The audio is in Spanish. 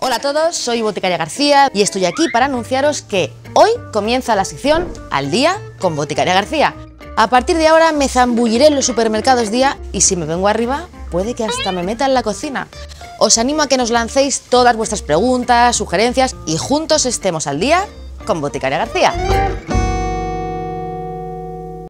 Hola a todos, soy Boticaria García y estoy aquí para anunciaros que hoy comienza la sección Al Día con Boticaria García. A partir de ahora me zambulliré en los supermercados día y si me vengo arriba, puede que hasta me meta en la cocina. Os animo a que nos lancéis todas vuestras preguntas, sugerencias y juntos estemos al día con Boticaria García.